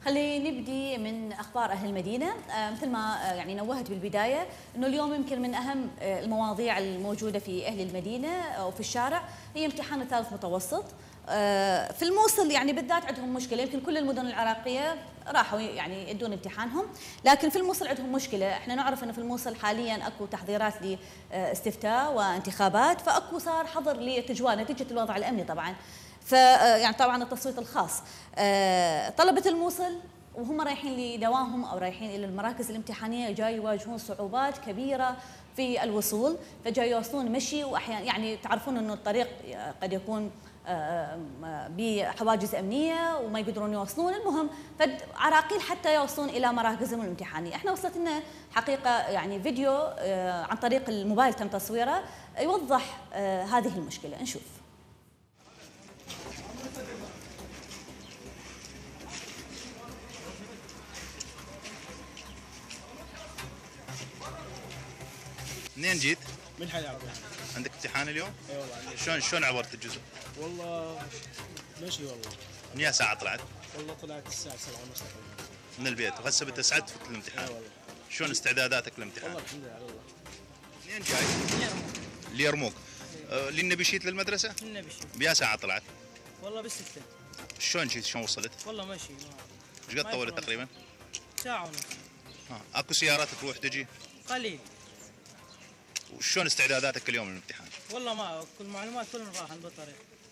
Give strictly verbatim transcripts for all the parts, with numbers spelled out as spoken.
خلينا نبدي من اخبار اهل المدينه. آه مثل ما آه يعني نوهت بالبدايه انه اليوم يمكن من اهم آه المواضيع الموجوده في اهل المدينه او في الشارع هي امتحان الثالث متوسط. آه في الموصل يعني بالذات عندهم مشكله، يمكن كل المدن العراقيه راحوا يعني يدون امتحانهم، لكن في الموصل عندهم مشكله. احنا نعرف انه في الموصل حاليا اكو تحضيرات لاستفتاء وانتخابات، فاكو صار حظر للتجوال نتيجه الوضع الامني طبعا. ف يعني طبعا التصويت الخاص، طلبة الموصل وهم رايحين لدوامهم او رايحين الى المراكز الامتحانيه جاي يواجهون صعوبات كبيره في الوصول، فجاي يوصلون مشي، واحيانا يعني تعرفون انه الطريق قد يكون بحواجز امنيه وما يقدرون يوصلون، المهم فعراقيل حتى يوصلون الى مراكزهم الامتحانيه. احنا وصلت لنا حقيقه يعني فيديو عن طريق الموبايل تم تصويره يوضح هذه المشكله، نشوف. منين جيت؟ من حي عربي. عندك امتحان اليوم؟ اي والله عندي. شلون شلون عبرت الجزء؟ والله ماشي والله. من يا ساعة طلعت؟ والله طلعت الساعة سبعة ونص تقريبا. من البيت، وهسه بتسعد تفوت الامتحان. اي والله. شلون استعداداتك للامتحان؟ والله الحمد لله على الله. منين جاي؟ ليرموك. أه للنبي شيت للمدرسة؟ للنبي شيت. بيا ساعة طلعت؟ والله بالستة. شلون جيت؟ شلون وصلت؟ والله ماشي. ايش قد طولت تقريبا؟ ساعة ونص. ها اكو سيارات تروح تجي؟ قليل. وشلون استعداداتك اليوم للامتحان؟ والله ما كل معلومات كلهم راحن بالطريق.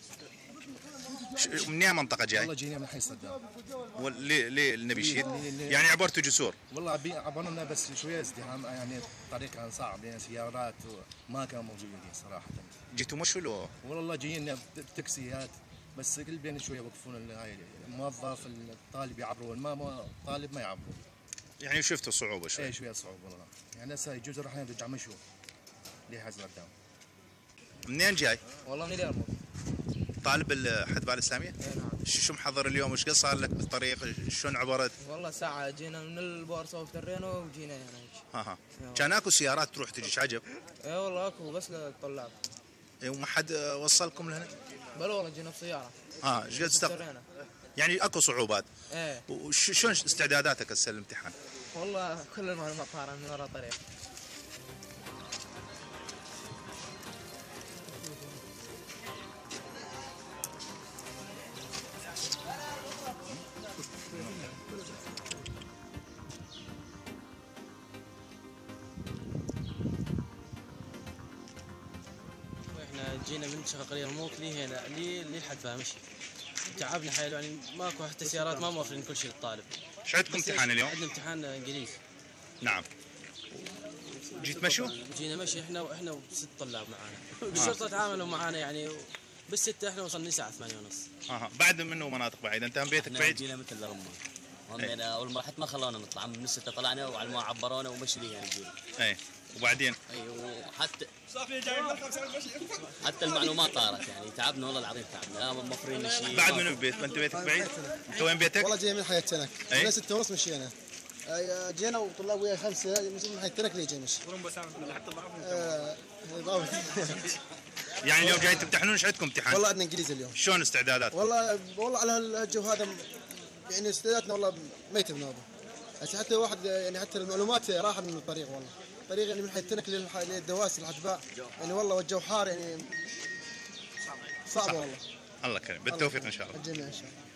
من اي منطقة جاي؟ والله جينا من حي صدام. ليه ليه النبي شيت؟ يعني عبرتوا جسور؟ والله عبرنا بس شوية ازدحام، يعني الطريق كان صعب لان سيارات وما كانوا موجودين صراحة. جيتوا مش ولا؟ والله جايين بتاكسيات بس كل بين شوية يوقفون هاي الموظف الطالب يعبرون، ما الطالب ما يعبرون. يعني شفتوا صعوبة شوي؟ اي شوية صعوبة والله. يعني هسه يجوز راح نرجع مشوا لحزب قدام. منين جاي؟ والله من اليرموك. طالب الحدبة الإسلامية؟ اي نعم. شو محضر اليوم؟ ايش قد صار لك بالطريق؟ شلون عبرت؟ والله ساعة جينا من البورصة وفترينا وجينا هنا هيك. ها ها. كان اكو سيارات تروح تجي، ايش عجب؟ اي والله اكو بس للطلاب. اي وما حد وصلكم لهنا؟ بل والله جينا بسيارة. اه ايش قد استغرب؟ يعني اكو صعوبات. ايه. وشلون استعداداتك هسه للامتحان؟ والله كل المعلومات طارئة من ورا الطريق. احنا جينا من شقق اليرموك لي هنا لي للحدفة مشي. تعبنا حيل يعني ماكو حتى سيارات ما موفرين كل شيء للطالب. ايش عندكم امتحان اليوم؟ عندنا امتحان انجليزي. نعم. جيت مشوا؟ جينا مشي احنا واحنا وست طلاب معانا. بالشرطة تعاملوا معانا يعني بالستة احنا وصلنا الساعة ثمانية ونص. اها بعد منه مناطق بعيدة، انت هم بيتك بعيد؟ جينا مثل الرمان. هم يعني اول مرة حتى ما خلونا نطلع، من الستة طلعنا وعلى ما عبرونا ومشي لي يعني جينا. اي وبعدين؟ اي وحتى حتى المعلومات طارت يعني تعبنا والله العظيم تعبنا، لا موفرين شيء. بعد من البيت؟ انت بيتك بعيد؟ انت وين بيتك؟ والله جاي من حي التنك. احنا ستة ونص مشينا. جينا وطلاب ويا خمسة من حي التنك ليه جاي مشي. يعني اليوم جايين تمتحنون؟ ايش عندكم امتحان؟ والله عندنا انجليزي اليوم. شلون استعدادات؟ والله والله على الجو هذا يعني استعداداتنا والله ميت بنوبه. هسه حتى واحد يعني حتى المعلومات راحت من الطريق، والله الطريق يعني من حي التنك للدواس الحدباء يعني والله والجو حار يعني صعب والله. الله كريم، بالتوفيق ان شاء الله. الجميع ان شاء الله.